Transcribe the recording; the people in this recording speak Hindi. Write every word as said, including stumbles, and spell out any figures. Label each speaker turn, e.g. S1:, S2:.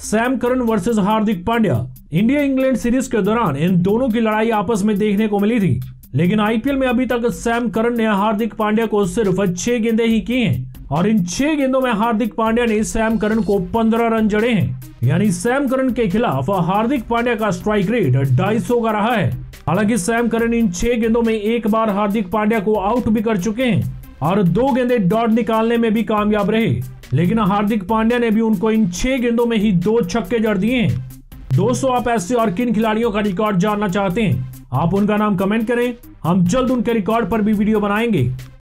S1: Sam Curran versus Hardik Pandya. India England series के दौरान इन दोनों की लड़ाई आपस में देखने को मिली थी, लेकिन आईपीएल में अभी तक सैम करन ने हार्दिक पांड्या को सिर्फ छह गेंदें ही की हैं और इन छह गेंदों में हार्दिक पांड्या ने सैम करन को पंद्रह रन जड़े हैं। यानी सैम करन के खिलाफ हार्दिक पांड्या का स्ट्राइक रेट ढाई सौ का रहा है। हालांकि सैम करन इन छह गेंदों में एक बार हार्दिक पांड्या को आउट भी कर चुके हैं और दो गेंदें डॉट निकालने में भी कामयाब रहे, लेकिन हार्दिक पांड्या ने भी उनको इन छह गेंदों में ही दो छक्के जड़ दिए हैं। दोस्तों, आप ऐसे और किन खिलाड़ियों का रिकॉर्ड जानना चाहते हैं? आप उनका नाम कमेंट करें, हम जल्द उनके रिकॉर्ड पर भी वीडियो बनाएंगे।